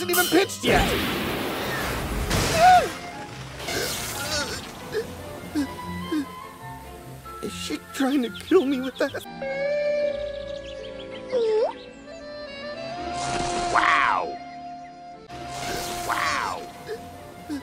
hasn't even pitched yet! Is she trying to kill me with that?